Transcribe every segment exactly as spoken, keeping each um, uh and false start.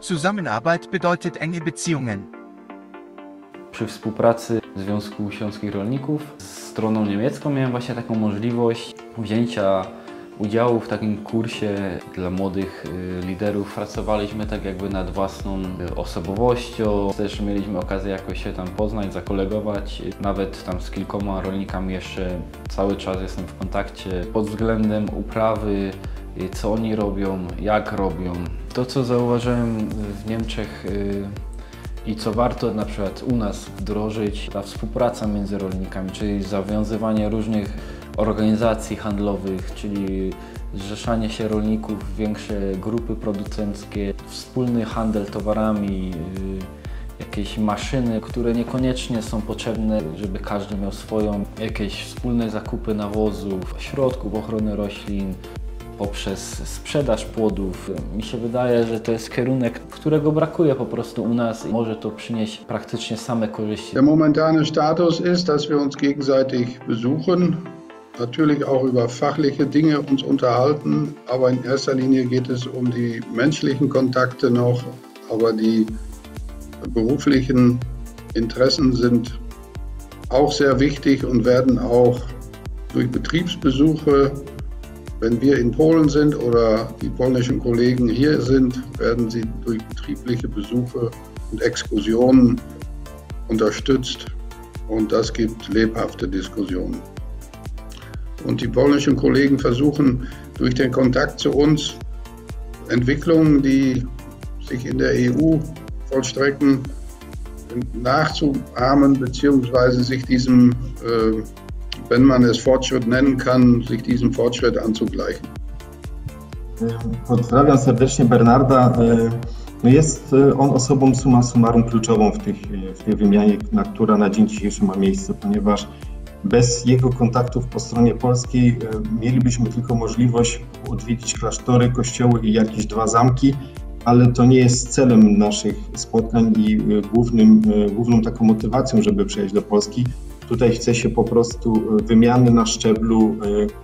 Zusammenarbeit bedeutet enge Beziehungen. Przy współpracy Związku Śląskich Rolników z stroną niemiecką miałem właśnie taką możliwość wzięcia udziału w takim kursie dla młodych liderów. Pracowaliśmy tak jakby nad własną osobowością. Też mieliśmy okazję jakoś się tam poznać, zakolegować. Nawet tam z kilkoma rolnikami jeszcze cały czas jestem w kontakcie pod względem uprawy, co oni robią, jak robią. To, co zauważyłem w Niemczech i co warto na przykład u nas wdrożyć, ta współpraca między rolnikami, czyli zawiązywanie różnych organizacji handlowych, czyli zrzeszanie się rolników w większe grupy producenckie, wspólny handel towarami, jakieś maszyny, które niekoniecznie są potrzebne, żeby każdy miał swoją, jakieś wspólne zakupy nawozów, środków ochrony roślin, poprzez sprzedaż płodów. Mi się wydaje, że to jest kierunek, którego brakuje po prostu u nas i może to przynieść praktycznie same korzyści. Der momentane Status ist, dass wir uns gegenseitig besuchen, natürlich auch über fachliche Dinge uns unterhalten, aber in erster Linie geht es um die menschlichen Kontakte noch, aber die beruflichen Interessen sind auch sehr wichtig und werden auch durch Betriebsbesuche, wenn wir in Polen sind oder die polnischen Kollegen hier sind, werden sie durch betriebliche Besuche und Exkursionen unterstützt und das gibt lebhafte Diskussionen. Und die polnischen Kollegen versuchen durch den Kontakt zu uns Entwicklungen, die sich in der E U vollstrecken, nachzuahmen bzw. sich diesem, äh, wenn man es Fortschritt nennen kann, sich diesem Fortschritt anzugleichen. Pozdrawiam serdecznie Bernarda. No jest on osobą summa summarum kluczową w, tych, w tej wymianie, na która na dzień dzisiejszy ma miejsce, ponieważ bez jego kontaktów po stronie polskiej mielibyśmy tylko możliwość odwiedzić klasztory, kościoły i jakieś dwa zamki, ale to nie jest celem naszych spotkań i głównym, główną taką motywacją, żeby przyjechać do Polski. Tutaj chce się po prostu wymiany na szczeblu,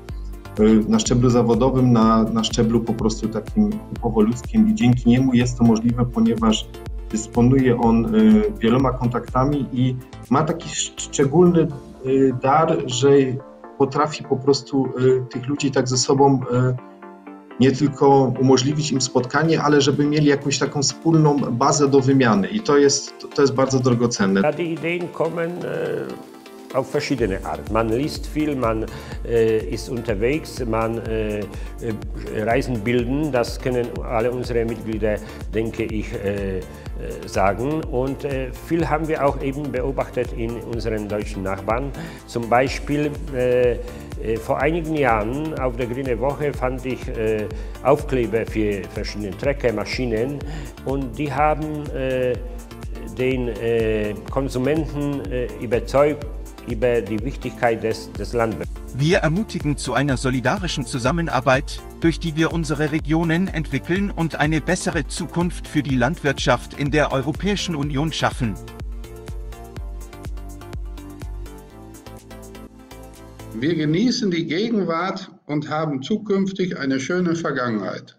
na szczeblu zawodowym, na, na szczeblu po prostu takim typowo ludzkim i dzięki niemu jest to możliwe, ponieważ dysponuje on wieloma kontaktami i ma taki szczególny dar, że potrafi po prostu tych ludzi tak ze sobą nie tylko umożliwić im spotkanie, ale żeby mieli jakąś taką wspólną bazę do wymiany i to jest, to jest bardzo drogocenne. Die Ideen kommen auf verschiedene Art. Man liest viel, man äh, ist unterwegs, man äh, Reisen bilden, das können alle unsere Mitglieder, denke ich, äh, sagen. Und äh, viel haben wir auch eben beobachtet in unseren deutschen Nachbarn. Zum Beispiel äh, vor einigen Jahren auf der Grüne Woche fand ich äh, Aufkleber für verschiedene Trecker, Maschinen und die haben äh, den äh, Konsumenten äh, überzeugt über die Wichtigkeit des, des Landwirts. Wir ermutigen zu einer solidarischen Zusammenarbeit, durch die wir unsere Regionen entwickeln und eine bessere Zukunft für die Landwirtschaft in der Europäischen Union schaffen. Wir genießen die Gegenwart und haben zukünftig eine schöne Vergangenheit.